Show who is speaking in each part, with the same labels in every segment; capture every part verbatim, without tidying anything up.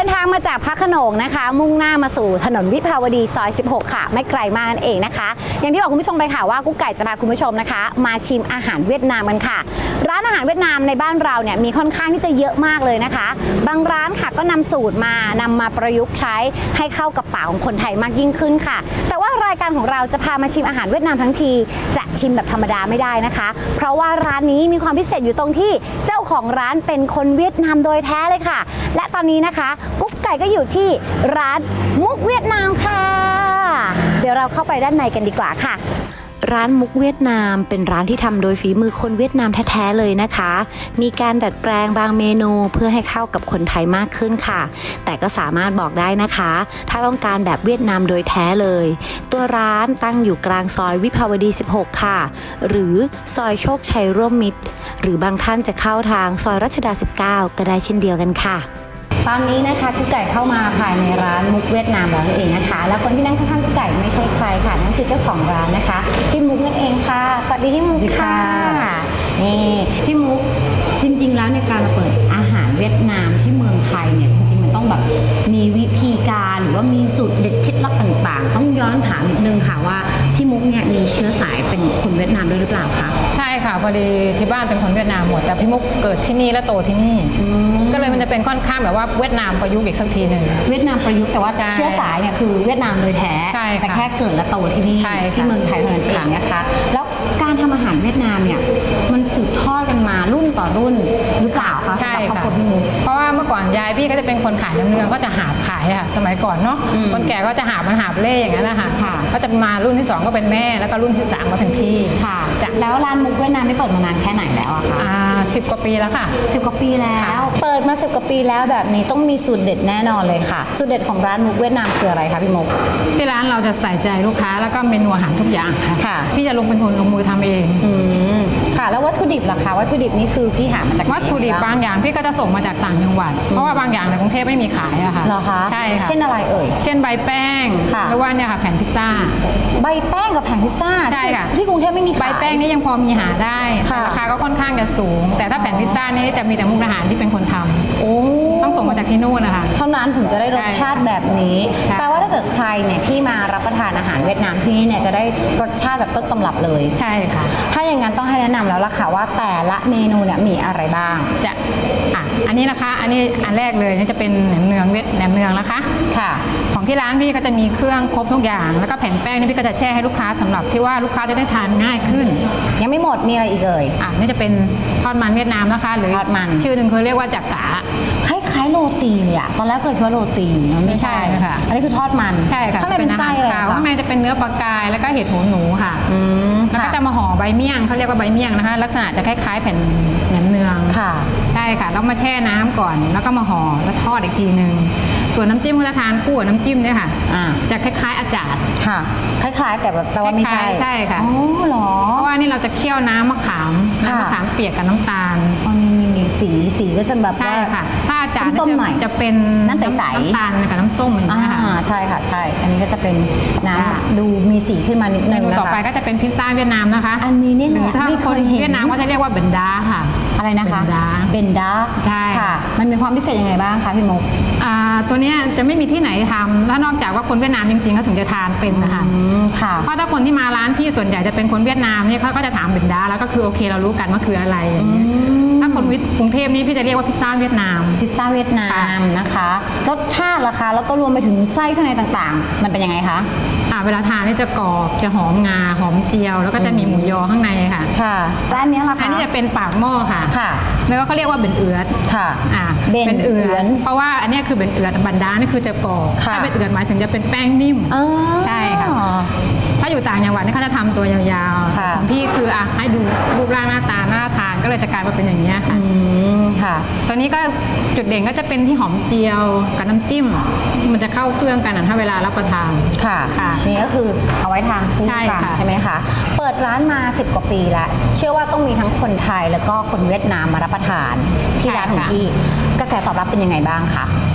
Speaker 1: นทางมาจากพระโขนงนะคะมุ่งหน้ามาสู่ถนนวิภาวดีซอยสิบหกค่ะไม่ไกลมากนั่นเองนะคะอย่างที่บอกคุณผู้ชมไปค่ะว่ากุ๊กไก่จะพาคุณผู้ชมนะคะมาชิมอาหารเวียดนามกันค่ะร้านอาหารเวียดนามในบ้านเราเนี่ยมีค่อนข้างที่จะเยอะมากเลยนะคะบางร้านค่ะก็นำสูตรมานำมาประยุกต์ใช้ให้เข้ากับปากของคนไทยมากยิ่งขึ้นค่ะแต่ว่ารายการของเราจะพามาชิมอาหารเวียดนามทั้งทีจะชิมแบบธรรมดาไม่ได้นะคะเพราะว่าร้านนี้มีความพิเศษอยู่ตรงที่เจ้าของร้านเป็นคนเวียดนามโดยแท้เลยค่ะและตอนนี้นะคะกุ๊กไก่ก็อยู่ที่ร้านมุกเวียดนามค่ะเดี๋ยวเราเข้าไปด้านในกันดีกว่าค่ะร้านมุกเวียดนามเป็นร้านที่ทำโดยฝีมือคนเวียดนามแท้ๆเลยนะคะมีการดัดแปลงบางเมนูเพื่อให้เข้ากับคนไทยมากขึ้นค่ะแต่ก็สามารถบอกได้นะคะถ้าต้องการแบบเวียดนามโดยแท้เลยตัวร้านตั้งอยู่กลางซอยวิภาวดีสิบหกค่ะหรือซอยโชคชัยร่วมมิตรหรือบางท่านจะเข้าทางซอยรัชดาสิบเก้าก็ได้เช่นเดียวกันค่ะตอนนี้นะคะกุ๊กไก่เข้ามาภายในร้านมุกเวียดนามแล้วนั่นเองนะคะแล้วคนที่นั่งข้างๆกุ๊กไก่ไม่ใช่ใครค่ะนั่นคือเจ้าของร้านนะคะพี่มุกนั่นเองค่ะสวัสดีพี่มุกค่ะนี่พี่มุกจริงๆแล้วในการเปิดอาหารเวียดนามที่เมืองไทยเนี่ยจริงๆมันต้องแบบมีวิธีการหรือว่ามีสูตรเด็ดเคล็ดลับต่างๆต้องย้อนถามนิดนึงค่ะว่าพี่มุกเนี่ยมีเชื้อสายเป็นคนเวียดนามด้วยหรือเปล่าคะ
Speaker 2: ใช่ค่ะพอดีที่บ้านเป็นคนเวียดนามหมดแต่พี่มุกเกิดที่นี่และโตที่นี่ก็เลยมันจะเป็นค่อนข้างแบบว่าเวียดนามประยุกต์อีกสักทีหนึ่ง
Speaker 1: เวียดนามประยุกต์แต่ว่าเชื้อสายเนี่ยคือเวียดนามโดยแท้แต่แค่เกิดและโตที่นี่ที่เมืองไทยเท่านั้นเองนะคะแล้วการทำอาหารเวียดนามเนี่ยมันสืบทอดกันมารุ่นต่อรุ่นหรือเปล่าคะ
Speaker 2: ใช่ค่ะเพราะว่าเมื่อก่อนยายพี่ก็จะเป็นคนขายน้ำเนืองก็จะหาบขายค่ะสมัยก่อนเนาะคนแก่ก็จะหาบมาหาบเล่อย่างนั้นนะคะก็จะมารุ่นที่สองก็เป็นแม่แล้วก็รุ่นที่สามก็เป็นพี่
Speaker 1: ค่ะแล้วร้านมุกเวียดนามได้เปิดมานานแค่ไหนแล้วอะคะ
Speaker 2: อ่าสิบกว่าปีแล้วค่ะ
Speaker 1: สิบกว่าปีแล้วเปิดมาสิบกว่าปีแล้วแบบนี้ต้องมีสูตรเด็ดแน่นอนเลยค่ะสูตรเด็ดของร้านมุกเวียดนามคืออะไรคะพี่มุก
Speaker 2: ที่ร้านเราจะใส่ใจลูกค้าแล้วก็เมนูอาหารทุกอย่างค่ะพี่จะลงเป็นคนลงมือทำเอง
Speaker 1: อืมค่ะแล้ววัตถุดิบล่ะคะวัตถุดิบนี่คือพี่หามาจาก
Speaker 2: วัตถุดิบบางอย่างพี่ก็จะส่งมาจากต่างจังหวัดเพราะว่าบางอย่างในกรุงเทพไม่มีขายอะค่ะ
Speaker 1: เหรอคะ
Speaker 2: ใช่ค่ะ
Speaker 1: เช่นอะไรเอ่ย
Speaker 2: เช่นใบแป้งหรือว่าเนี่ยค่ะแผ่นพิซซ่า
Speaker 1: ใบแป้งกับแผ่นพิซซ่า
Speaker 2: ใช่ค่ะ
Speaker 1: ที่กรุงเทพไม่มีขาย
Speaker 2: ใบแป้งนี่ยังพอมีหาได้ราคาก็ค่อนข้างจะสูงแต่ถ้าแผ่นพิซซ่านี่จะมีแต่มุกดาหารที่เป็นคนทำโอ้ต้องส่งมาจากที่นู่นนะคะ
Speaker 1: เท่านั้นถึงจะได้รสชาติแบบนี้แปลว่าถ้าเกิดใครเนี่ยที่มารับประทานอาหารเวียดนามที่นี่เนี่ยจะได้รสชาติแบบต้นตำรับเลย
Speaker 2: ใช่ค่ะ
Speaker 1: ถ้าอย่างนั้นต้องให้แนะนำแล้วล่ะค่ะว่าแต่ละเมนูเนี่ยมีอะไรบ้าง
Speaker 2: จะอ่ะอันนี้นะคะอันนี้อันแรกเลยนี่จะเป็นแหนมเนืองเวียดแหนมเนืองนะคะ
Speaker 1: ค่ะ
Speaker 2: ของที่ร้านพี่ก็จะมีเครื่องครบทุกอย่างแล้วก็แผ่นแป้งนี่พี่ก็จะแช่ให้ลูกค้าสำหรับที่ว่าลูกค้าจะได้ทานง่ายขึ้น
Speaker 1: ยังไม่หมดมีอะไรอีกเลย
Speaker 2: อ่ะนี่จะเป็นทอดมันเวียดนามนะคะหรือ
Speaker 1: ทอดมัน
Speaker 2: ชื่อหนึ่งคือเรียกว่าจักกะ
Speaker 1: คล้ายๆโรตีเลยอะตอนแรกเคยคิดว่าโรตีมันไม่ใช่ค่ะอันนี้คือทอดมัน
Speaker 2: ใช่ค่ะ
Speaker 1: ข้างในเป็นไส้อะไร
Speaker 2: ข้างในจะเป็นเนื้อปลากายแล้วก็เห็ดหูหนูค่ะแล้วก็จะมาห่อใบเมี่ยงเขาเรียกว่าใบเมี่ยงนะคะลักษณะจะคล้ายๆแผ่นแหนมเนือง
Speaker 1: ค่ะ
Speaker 2: ใช่ค่ะแล้วมาแช่น้ำก่อนแล้วก็มาห่อแล้วทอดอีกทีนึงส่วนน้ำจิ้มก็จะทานคู่กับน้ำจิ้มเนี่ยค่ะจะคล้ายๆอาจารย์
Speaker 1: ค่ะคล้ายๆแต่แบบแปลว่าไม่ใช่
Speaker 2: ใช่ค่ะ
Speaker 1: อ๋อเหรอ
Speaker 2: เพราะว่านี่เราจะเคี่ยวน้ำมะขามน้ำมะขามเปียกกับน้ำตาล
Speaker 1: อ๋อนี่นี่สีสีก็จะแบบ
Speaker 2: ใช่ค่ะถ้าอาจารย์
Speaker 1: ส้มๆหน่อย
Speaker 2: จะเป็น
Speaker 1: น้ำใสๆ
Speaker 2: น้ำตาลกับน้ำส้มอย่างนี้ค่ะ
Speaker 1: ใช่ค่ะใช่อันนี้ก็จะเป็นน้ำดูมีสีขึ้นมานิดนึงนะคะ
Speaker 2: ต่อไปก็จะเป็นพิซซ่าเวียดนามนะคะ
Speaker 1: อันนี้เนี่ย
Speaker 2: ถ้าคนเวียดนามก็จะเรียกว่าเบนดาค่ะ
Speaker 1: อะไรนะคะ
Speaker 2: เบนดา
Speaker 1: เบนดา
Speaker 2: ใช่
Speaker 1: ค่ะมันมีความพิเศษยังไงบ้างคะพี่มุก
Speaker 2: อ่าตัวนี้จะไม่มีที่ไหนทำแล้วนอกจากว่าคนเวียดนามจริงๆเขาถึงจะทานเป็นนะคะเพราะถ้าคนที่มาร้านพี่ส่วนใหญ่จะเป็นคนเวียดนามนี่เขาก็จะถามเบนดาแล้วก็คือโอเคเรารู้กันว่าคืออะไรอย่างเงี้ยถ้าคนกรุงเทพนี่พี่จะเรียกว่าพิซซ่าเวียดนาม
Speaker 1: พิซซ่าเวียดนามนะคะรสชาติล่ะคะแล้วก็รวมไปถึงไส้ข้างในต่างๆมันเป็นยังไงคะ
Speaker 2: อ่าเวลาทานนี่จะกรอบจะหอมงาหอมเจียวแล้วก็จะมีหมูยอข้างในค่ะ
Speaker 1: ค่ะร้านนี้ล่ะคะ
Speaker 2: อันนี้จะเป็นปากหม้อค่ะ
Speaker 1: ค่ะ
Speaker 2: แล้วก็เขาเรียกว่าเบนเอือด
Speaker 1: ค่ะ
Speaker 2: อ่าเบนเอือดเพราะว่าอันนี้คือเบนเอือดบันดานี่คือจะกรอบถ้าเบนเอือดหมายถึงจะเป็นแป้งนิ่มใช่ค่ะถ้าอยู่ต่างจังหวัดนี่เขาจะทำตัวยาวๆของพี่คืออ่ะให้ดูรูปร่างหน้าตาหน้าทานก็เลยจะกลายมาเป็นอย่างนี้ค่ะ
Speaker 1: ค่ะ
Speaker 2: ตัวนี้ก็จุดเด่นก็จะเป็นที่หอมเจียวกับน้ำจิ้มมันจะเข้าเครื่องกันถ้าเวลารับประทาน
Speaker 1: ค่ะนี่ก็คือเอาไว้ทานคู่กันใช่ไหมคะเปิดร้านมาสิบกว่าปีแล้วเชื่อว่าต้องมีทั้งคนไทยแล้วก็คนเวียดนามมารับประทานที่ร้านของพี่กระแสตอบรับเป็นยังไงบ้างคะ
Speaker 2: ก็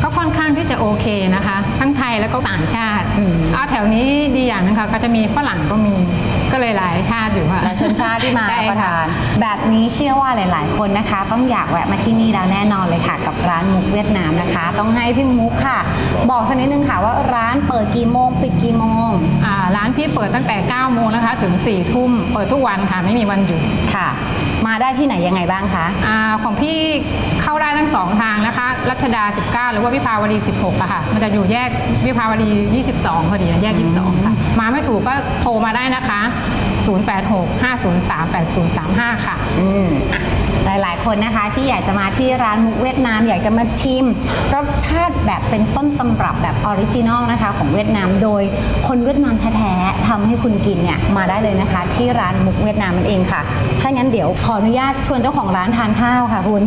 Speaker 2: ก็ค่อนข้างที่จะโอเคนะคะทั้งไทยแล้วก็ต่างชาติอ่าแถวนี้ดีอย่างนึงค่ะก็จะมีฝรั่งก็มีก็เลยหลายชาติอยู่ค่ะ
Speaker 1: หลายชนชาติที่มารับประทานแบบนี้เชื่อว่าหลายๆคนนะคะต้องอยากแวะมาที่นี่แล้วแน่นอนเลยค่ะกับร้านมุกเวียดนามนะคะต้องให้พี่มุกค่ะบอกสักนิดนึงค่ะว่าร้านเปิดกี่โมงปิดกี่โมง
Speaker 2: อ่าร้านพี่เปิดตั้งแต่เก้าโมงนะคะถึงสี่ทุ่มเปิดทุกวันค่ะไม่มีวันหยุด
Speaker 1: ค่ะมาได้ที่ไหนยังไงบ้างคะ
Speaker 2: อ่าของพี่เข้าได้ทั้งสองทางนะคะรัชดาสิบเก้าหรือว่าวิภาวดีสิบหกอะค่ะมันจะอยู่แยกวิภาวดียี่สิบสองพอดีแยกยี่สิบสองค่ะมาไม่ถูกก็โทรมาได้นะคะศูนย์ แปด หก ห้า ศูนย์ สาม แปด ศูนย์ สาม ห้าค่ะ
Speaker 1: อืมหลายๆคนนะคะที่อยากจะมาที่ร้านมุกเวียดนามอยากจะมาชิมรสชาติแบบเป็นต้นตำรับแบบออริจินอลนะคะของเวียดนามโดยคนเวียดนามแท้ๆทำให้คุณกินเนี่ยมาได้เลยนะคะที่ร้านมุกเวียดนามนั่นเองค่ะถ้างั้นเดี๋ยวขออนุญาตชวนเจ้าของร้านทานข้าวค่ะคุณ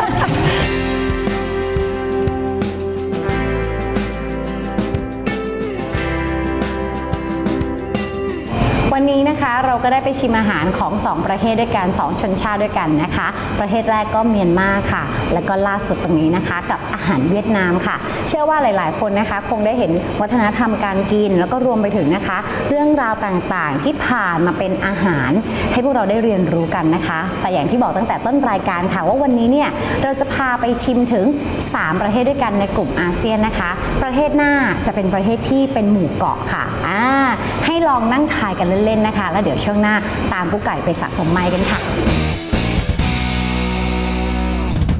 Speaker 1: วันนี้นะคะเราก็ได้ไปชิมอาหารของสองประเทศด้วยกันสองชนชาติด้วยกันนะคะประเทศแรกก็เมียนมาค่ะแล้วก็ล่าสุดตรงนี้นะคะกับอาหารเวียดนามค่ะเชื่อว่าหลายๆคนนะคะคงได้เห็นวัฒนธรรมการกินแล้วก็รวมไปถึงนะคะเรื่องราวต่างๆที่ผ่านมาเป็นอาหารให้พวกเราได้เรียนรู้กันนะคะแต่อย่างที่บอกตั้งแต่ต้นรายการค่ะว่าวันนี้เนี่ยเราจะพาไปชิมถึงสามประเทศด้วยกันในกลุ่มอาเซียนนะคะประเทศหน้าจะเป็นประเทศที่เป็นหมู่เกาะค่ะอ่าให้ลองนั่งทายกันเล่นๆนะคะแล้วเดี๋ยวช่วงหน้าตามกุ๊กไก่ไปสะสมไม้กันค่ะ